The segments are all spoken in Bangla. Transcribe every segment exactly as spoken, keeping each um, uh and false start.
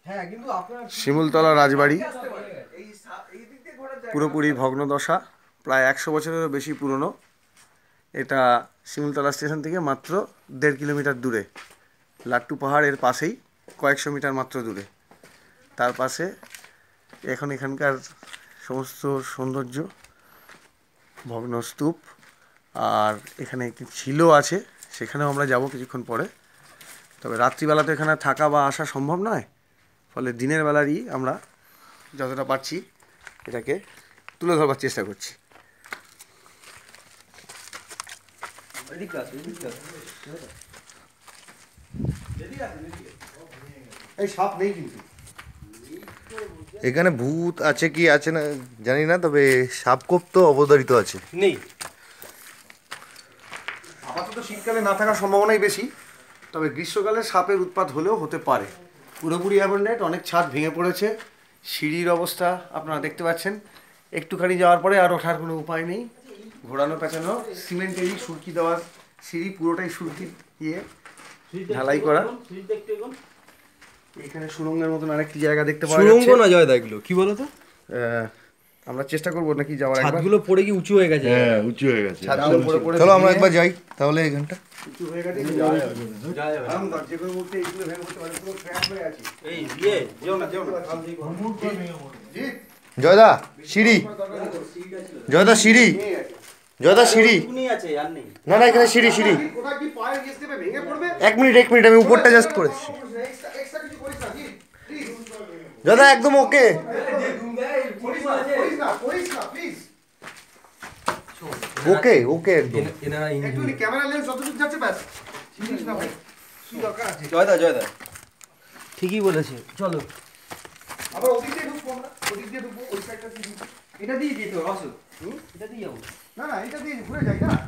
শিমুলতলা রাজবাড়ি পুরোপুরি ভগ্নদশা, প্রায় একশো বছরেরও বেশি পুরনো। এটা শিমুলতলা স্টেশন থেকে মাত্র দেড় কিলোমিটার দূরে, লাট্টু পাহাড়ের পাশেই, কয়েকশো মিটার মাত্র দূরে। তার পাশে এখন এখানকার সমস্ত সৌন্দর্য, ভগ্নস্তূপ, আর এখানে একটি ঝিলও আছে, সেখানেও আমরা যাব কিছুক্ষণ পরে। তবে রাত্রিবেলা তো এখানে থাকা বা আসা সম্ভব নয়, ফলে দিনের বেলারই আমরা যতটা পারছি এটাকে তুলে ধরবার চেষ্টা করছি। এই সাপ নেই কিন্তু এখানে, ভূত আছে কি আছে না জানি না, তবে সাপকোপ তো অবধারিত আছে। নেই, আপাতত শীতকালে না থাকার সম্ভাবনাই বেশি, তবে গ্রীষ্মকালে সাপের উৎপাত হলেও হতে পারে। পুরোপুরি অ্যাবান্ডেন্ট, অনেক ছাদ ভেঙে পড়েছে, সিঁড়ির অবস্থা আপনারা দেখতে পাচ্ছেন। একটুখানি যাওয়ার পরে আর ওঠার কোনো উপায় নেই, ঘোরানো পেঁচানো সিমেন্টেরই সুরকি দেওয়ার সিঁড়ি, পুরোটাই সুরকি দিয়ে ঢালাই করা। এখানে সুরঙ্গের মতন আরেকটি জায়গা দেখতে পাওয়া যাচ্ছে। সুরঙ্গ না জয়দা, এগুলো কি বলো তো? আমরা চেষ্টা করবো নাকি যাওয়ার, ছাদগুলো পড়ে কি উঁচু হয়ে গেছে? হ্যাঁ, উঁচু হয়ে গেছে। চলো আমরা একবার যাই তাহলে এখানটা। উঁচু হয়ে গেছে, যে কোনো মুহূর্তে এইগুলো ভেঙে পড়তে পারে, পুরো ক্র্যাক হয়ে আছে। এই ইয়ে যেও না যেও না জয়দা সিঁড়ি, জয়দা সিঁড়ি, জয়দা সিঁড়ি। না না, এখানে সিঁড়ি, সিঁড়ি। এক মিনিট এক মিনিট আমি উপরটা জাস্ট করেছি। জয়দা একদম ওকে। ওকে ওকে একদম। ক্যামেরা লেন্স যতটুকু যাচ্ছে ব্যাস। জয়দা জয়দা ঠিকই বলেছে, চলো আবার ওদিক দিয়ে ঢুকবো আমরা, ওদিক দিয়ে ঢুকবো, ওই সাইডটা দিয়ে ঢুকবো। এটা দিয়ে দিতে হবে, আসো এটা দিয়ে যাবো। না না, এটা দিয়ে ঘুরে যাই না।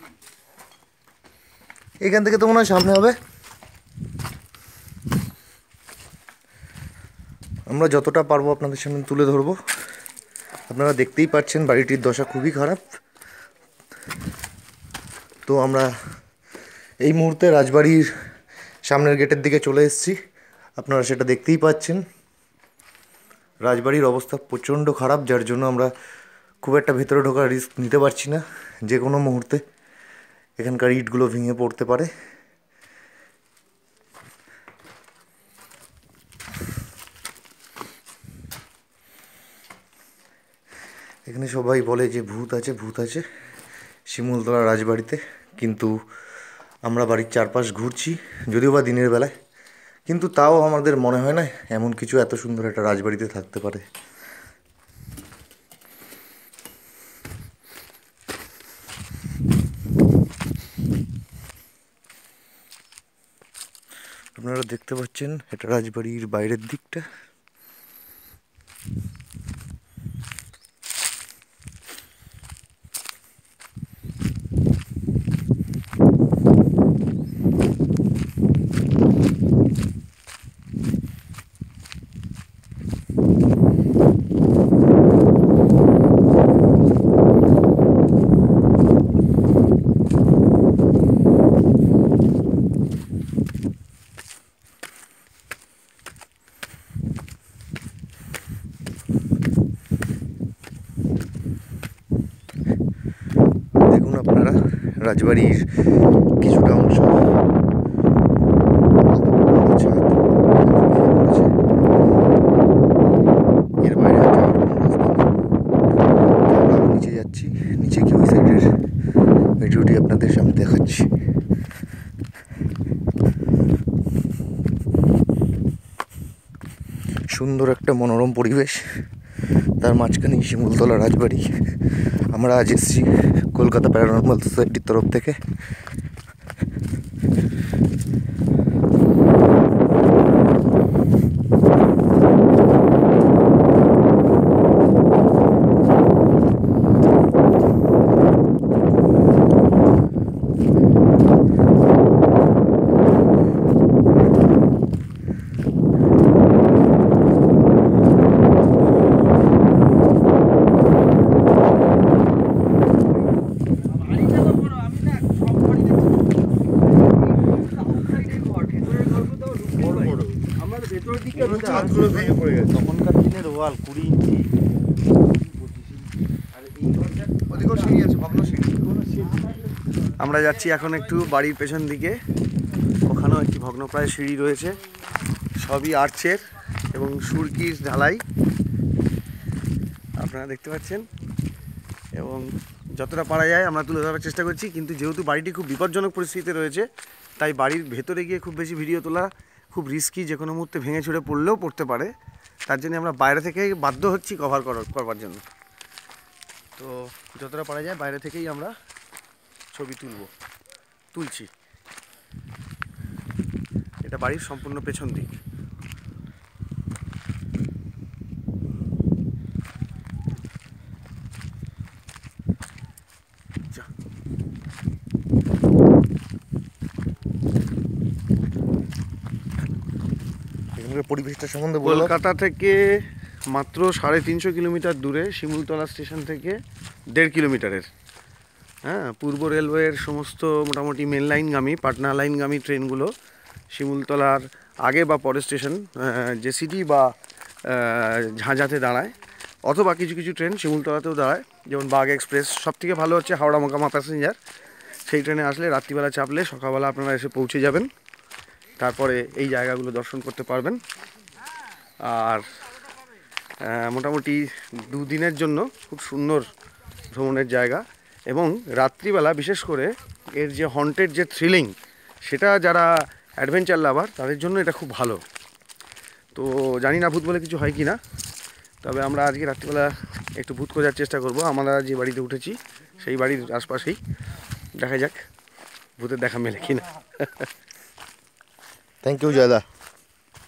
এখান থেকে তো মনে হয় সামনে হবে। আমরা যতটা পারবো আপনাদের সামনে তুলে ধরবো। আপনারা দেখতেই পাচ্ছেন বাড়িটির দশা খুবই খারাপ। তো আমরা এই মুহূর্তে রাজবাড়ির সামনের গেটের দিকে চলে এসেছি, আপনারা সেটা দেখতেই পাচ্ছেন। রাজবাড়ির অবস্থা প্রচণ্ড খারাপ, যার জন্য আমরা খুব একটা ভেতরে ঢোকার রিস্ক নিতে পারছি না। যে কোনো মুহূর্তে এখানকার ইটগুলো ভেঙে পড়তে পারে। এখানে সবাই বলে যে ভূত আছে ভূত আছে শিমুলতলা রাজবাড়িতে, কিন্তু আমরা বাড়ির চারপাশ ঘুরছি যদিও বা দিনের বেলায়, কিন্তু তাও আমাদের মনে হয় না এমন কিছু এত সুন্দর একটা রাজবাড়িতে থাকতে পারে। আপনারা দেখতে পাচ্ছেন এটা রাজবাড়ির বাইরের দিকটা। দেখুন আপনারা রাজবাড়ির কিছুটা অংশ, এর বাইরে যাওয়ার কোনো রাস্তা নেই। আমরা নিচে যাচ্ছি, নিচে গিয়ে ওই সাইডের ভিডিওটি আপনাদের সামনে দেখাচ্ছি। সুন্দর একটা মনোরম পরিবেশ, তার মাঝখানে শিমুলতলা রাজবাড়ি। আমরা আজ এসেছি কলকাতা প্যারানর্মাল সোসাইটির তরফ থেকে। ছাদগুলো ভেঙে পড়ে গেছে। তখনকার দিনের ওয়াল কুড়ি ইঞ্চি আর এই দরজার ওদিকেও সিঁড়ি আছে, ভগ্ন সিঁড়ি। আমরা যাচ্ছি এখন একটু বাড়ির পেছন দিকে, ওখানেও একটি ভগ্নপ্রায় সিঁড়ি রয়েছে, সবই আর্চের এবং সুরকির ঢালাই আপনারা দেখতে পাচ্ছেন। এবং যতটা পারা যায় আমরা তুলে ধরার চেষ্টা করছি, কিন্তু যেহেতু বাড়িটি খুব বিপজ্জনক পরিস্থিতিতে রয়েছে, তাই বাড়ির ভেতরে গিয়ে খুব বেশি ভিডিও তোলা খুব রিস্কি, যে কোনো মুহূর্তে ভেঙে ছুড়ে পড়লেও পড়তে পারে। তার জন্য আমরা বাইরে থেকে বাধ্য হচ্ছি কভার করবার জন্য। তো যতটা পারা যায় বাইরে থেকেই আমরা ছবি তুলব তুলছি। এটা বাড়ির সম্পূর্ণ পেছন দিক। যা। এখানকার পরিবেশটা সম্বন্ধে বলো। কলকাতা থেকে মাত্র সাড়ে তিনশো কিলোমিটার দূরে, শিমুলতলা স্টেশন থেকে দেড় কিলোমিটারের। হ্যাঁ, পূর্ব রেলওয়ের সমস্ত মোটামুটি মেন লাইনগামী, পাটনা লাইনগামী ট্রেনগুলো শিমুলতলার আগে বা পরের স্টেশন জেসিডি বা ঝাঁঝাতে দাঁড়ায়, অথবা কিছু কিছু ট্রেন শিমুলতলাতেও দাঁড়ায়, যেমন বাগ এক্সপ্রেস। সব থেকে ভালো হচ্ছে হাওড়া মোকামা প্যাসেঞ্জার। সেই ট্রেনে আসলে রাত্রিবেলা চাপলে সকালবেলা আপনারা এসে পৌঁছে যাবেন, তারপরে এই জায়গাগুলো দর্শন করতে পারবেন। আর মোটামুটি দুদিনের জন্য খুব সুন্দর ভ্রমণের জায়গা, এবং রাত্রিবেলা বিশেষ করে এর যে হন্টেড যে থ্রিলিং, সেটা যারা অ্যাডভেঞ্চার লাভার তাদের জন্য এটা খুব ভালো। তো জানি না ভূত বলে কিছু হয় কি না, তবে আমরা আজকে রাত্রিবেলা একটু ভূত খোঁজার চেষ্টা করব। আমরা যে বাড়িতে উঠেছি সেই বাড়ির আশপাশেই, দেখা যাক ভূতের দেখা মেলে কিনা। Thank you Joyda.